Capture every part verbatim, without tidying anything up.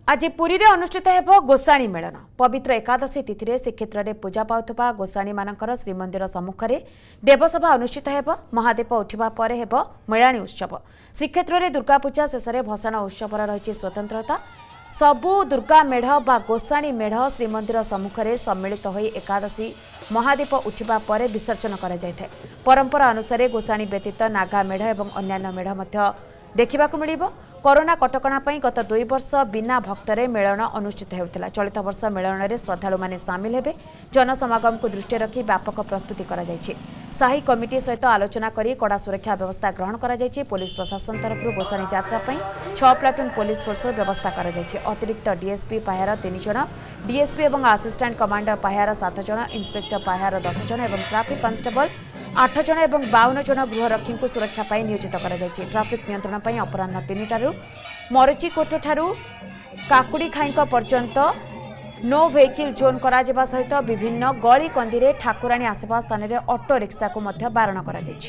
आज पुरी रे अनुष्ठित हेबो गोसाणी मेलन। पवित्र एकादशी तिथि रे श्रीक्षेत्र रे पूजा पाउथबा गोसाणी मानकर श्रीमंदिर सम्मुख रे देवसभा अनुष्ठित हेबो। महादीप उठिबा परे हेबो मेलाणी उत्सव। श्रीक्षेत्र रे दुर्गा पूजा शेष रे भसाण उत्सव रहिछि स्वतंत्रता। सबु दुर्गा मेढ़ बा गोसाणी मेढ़ श्रीमंदिर सम्मुख रे सम्मिलित होई एकादशी महादीप उठिबा परे विसर्जन करा जायथे। परंपरा अनुसार गोसाणी व्यतीत नागा मेढ़ एवं अन्यान्य मेढ़ मध्य देखिबाकू मिलिबो। कोरोना कटकणा पई गत दुई वर्ष बिना भक्तरे मेलन अनुष्ठित हेउथिला। चलित वर्ष मेलन रे श्रद्धालु माने शामिल हेबे। जनसमागम को दृष्टि रखी व्यापक प्रस्तुति करा जायछि। साही कमिटी सहित आलोचना करी कड़ा सुरक्षा व्यवस्था ग्रहण करा जायछि। पुलिस प्रशासन तरफ गोसाणी यात्रा पई छह प्लाटून पुलिस फोर्स व्यवस्था करा जायछि। अतिरिक्त डीएसपी पाहार तीन जण, डीएसपी एवं असिस्टेंट कमांडर पाहार सात जण, इंस्पेक्टर पाहार दस जण एवं ट्रैफिक कांस्टेबल आठ जण एवं बावन जण गृहरक्षी को सुरक्षा पाई नियोजित करा जायछि। ट्रैफिक नियंत्रण पाई अपराह्न तीन टारू मरचिकोट ठारू काकुड़ी खाईक पर्यंत नो व्हीकल जोन करा जेबा सहित विभिन्न गली कंदी रे ठाकुराणी आसवा स्थान रे ऑटो रिक्शा को मध्य बारण करा जायछि।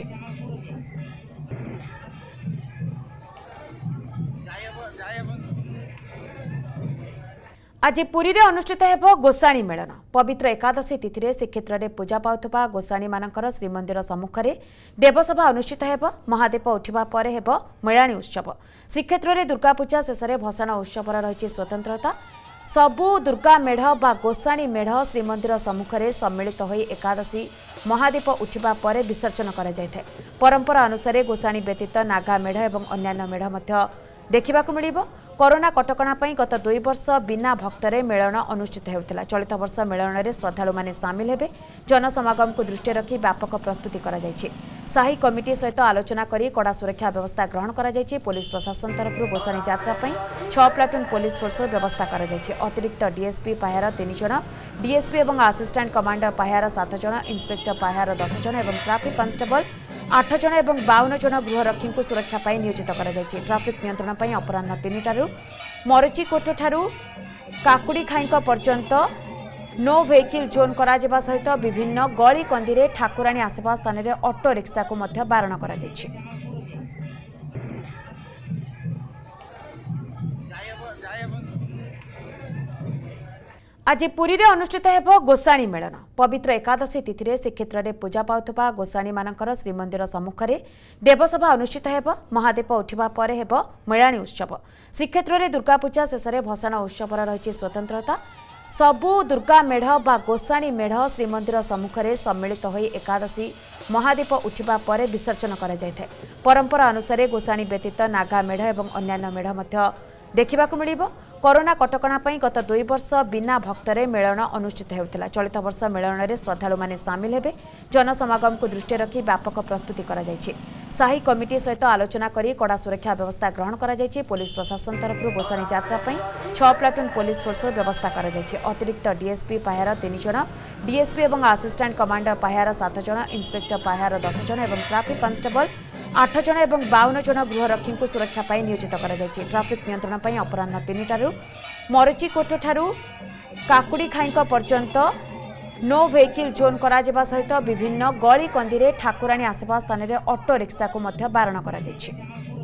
आज पुरी रे अनुष्ठित हेबो गोसाणी मेलन। पवित्र एकादशी तिथि रे श्रीक्षेत्र रे पूजा पाउथबा गोसाणी मानकर श्रीमंदिर सम्मुख रे देवसभा अनुष्ठित हेबो। महादीप उठिबा परे हेबो मेलाणी उत्सव। श्रीक्षेत्र रे दुर्गा पूजा शेष रे भसाण उत्सव रहिछि स्वतंत्रता। सबु दुर्गा मेढ़ बा गोसाणी मेढ़ श्रीमंदिर सम्मुख रे सम्मिलित होई एकादशी महादीप उठिबा परे विसर्जन करा जायथे। परंपरा अनुसार गोसाणी व्यतीत नागा मेढ़ एवं अन्यान्य मेढ़ मध्य देखिबाकू मिलिबो। कोरोना कटकणा पई गत दुई वर्ष बिना भक्तरे मेलन अनुष्ठित हेउथिला। चलित वर्ष मेलन रे श्रद्धालु माने शामिल हेबे। जनसमागम को दृष्टि रखी व्यापक प्रस्तुति करा जायछि। साही कमिटी सहित आलोचना करी कड़ा सुरक्षा व्यवस्था ग्रहण करा जायछि। पुलिस प्रशासन तरफ गोसाणी यात्रा पई छह प्लाटून पुलिस फोर्स व्यवस्था करा जायछि। अतिरिक्त डीएसपी पाहार तीन जण, डीएसपी एवं असिस्टेंट कमांडर पाहार सात जण, इंस्पेक्टर पाहार दस जण एवं ट्रैफिक कांस्टेबल आठ जण एवं बावन जण गृहरक्षी को सुरक्षा पाई नियोजित करा जायछि। ट्रैफिक नियंत्रण पाई अपराह्न तीन टारू मरचिकोट ठारू काकुड़ी खाईक पर्यंत नो व्हीकल जोन करा जेबा सहित विभिन्न गली कंदी रे ठाकुराणी आसवा स्थान रे ऑटो रिक्शा को मध्य बारण करा जायछि। आज पुरी रे अनुष्ठित हेबो गोसाणी मेलन। पवित्र एकादशी तिथि रे श्रीक्षेत्र रे पूजा पाउथबा गोसाणी मानकर श्रीमंदिर सम्मुख रे देवसभा अनुष्ठित हेबो। महादीप उठिबा परे हेबो मेलाणी उत्सव। श्रीक्षेत्र रे दुर्गा पूजा शेष रे भसाण उत्सव रहिछि स्वतंत्रता। सबु दुर्गा मेढ़ बा गोसाणी मेढ़ श्रीमंदिर सम्मुख रे सम्मिलित होई एकादशी महादीप उठिबा परे विसर्जन करा जायथे। परंपरा अनुसार गोसाणी व्यतीत नागा मेढ़ एवं अन्यान्य मेढ़ मध्य देखिबाकू मिलिबो। कोरोना कटकणा पई गत दुई वर्ष बिना भक्तरे मेलन अनुष्ठित हेउथिला। चलित वर्ष मेलन रे श्रद्धालु माने शामिल हेबे। जनसमागम को दृष्टि रखी व्यापक प्रस्तुति करा जायछि। साही कमिटी सहित आलोचना करी कड़ा सुरक्षा व्यवस्था ग्रहण करा जायछि। पुलिस प्रशासन तरफ गोसाणी यात्रा पई छह प्लाटून पुलिस फोर्स व्यवस्था करा जायछि। अतिरिक्त डीएसपी पाहार तीन जण, डीएसपी एवं असिस्टेंट कमांडर पाहार सात जण, इंस्पेक्टर पाहार दस जण एवं ट्रैफिक कांस्टेबल आठ जण एवं बावन जण गृहरक्षी को सुरक्षा पाई नियोजित करा जायछि। ट्रैफिक नियंत्रण पाई अपराह्न तीन टारू मरचिकोट ठारू काकुड़ी खाईक पर्यंत नो व्हीकल जोन करा जेबा सहित विभिन्न गली कंदी रे ठाकुराणी आसवा स्थान रे ऑटो रिक्शा को मध्य बारण करा जायछि।